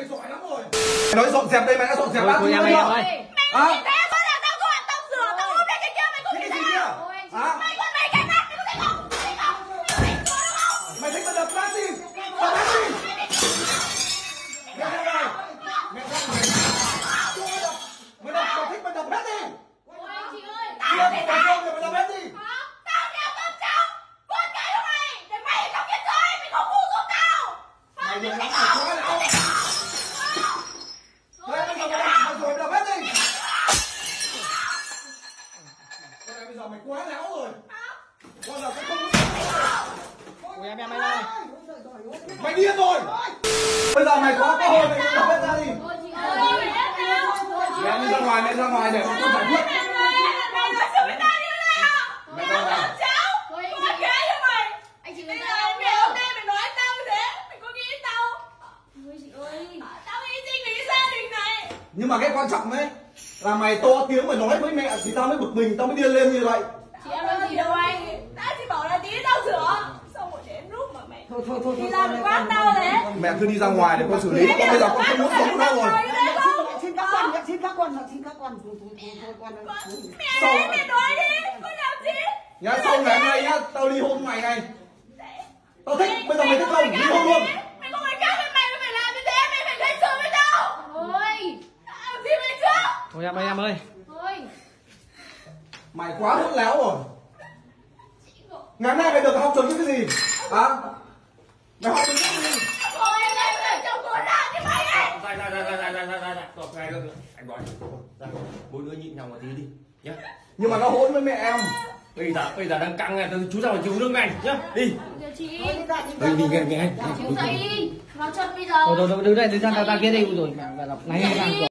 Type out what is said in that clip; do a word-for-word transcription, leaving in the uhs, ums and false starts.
mày giỏi lắm rồi. Mày nói dọn dẹp đây mày đã dọn dẹp bao nhiêu mày chưa? ơi. Mày nhìn thấy có là tao dọn, tao rửa, tao ôm lên cái kia, mày không nhìn thấy à? Hả? Mày còn mày cái mắt, mày có thấy không? Thấy không? Mày có đúng không? Mày thích tao đập bát đi. Đập bát đi. Mẹ ra ngoài. Mẹ ra ngoài. Mày đập, mày thích mày đập hết đi. Ôi chị ơi. Tao Tao thì thì tao sao? mày đập hết đi. Tao đeo cơm cháu. Con cái của mày. Để mày không biết chơi, mày không ngu giúp tao. Mày đừng lắm mày quá nào. Thôi bây giờ mày mày rồi đập hết đi. Cái này bây giờ mày quá léo rồi. Bao giờ cũng không có. Ôi em em mày ơi. Mày điên rồi. Bây giờ mày có cơ hội mày đập hết ra đi. Ôi chị ơi. Mẹ đi ra ngoài, mẹ ra ngoài để con giải quyết. Mày nói sự với tao như thế nào? Mẹ ra ngoài. Cháu. Con gái cho mày. Anh chị ơi. Mày hôm nay mày nói tao như thế. Mày có nghĩ tao? Ôi chị ơi. Tao hy sinh vì cái gia đình này. Nhưng mà cái quan trọng ấy là mày to tiếng mày nói với mẹ thì tao mới bực mình, tao mới điên lên như vậy. Chị em nói gì đâu anh. Tao chỉ bảo là tí tao rửa. Xong rồi đến lúc mà mày Thôi thôi thôi. thì làm quát tao thế. Mẹ cứ đi ra ngoài để con xử lý, con bây giờ con không muốn sống nữa rồi. Xin các con, xin các con, xin các con. Thôi thôi thôi thôi con ơi. Mẹ, mẹ nói đi. Con làm gì? Nhá, sau ngày hôm nay nhá, tao ly hôn mày này. Tao thích, bây giờ mày thích không? Ly hôn luôn. Mày không phải khác với mày, mày phải làm như thế, mày phải gây sự với tao. Thôi. Làm gì mày trước? Ôi em ơi em ơi. Thôi. Mày quá hỗn láo rồi. Ngày hôm nay mày được học trường chứ cái gì? Hả? Mày học trường cái gì? Thôi anh ơi, mày chồng con ra như mày ấy. Ra ra ra ra ra ra ra ra ra Đọc ngay được. Anh nói. Ra. Bốn đứa nhịn nhau một tí đi nhá. Nhưng mà nó hỗn với mẹ em. Bây giờ bây giờ đang căng này, chú ra ngoài cứu nước này nhá. Đi. Giờ chị. Đi đi nghe nghe. Chú dậy đi. Vào chân bây giờ. Thôi thôi thôi đứng đây đứng sang tao kia đi rồi. Mẹ đọc ngay ngay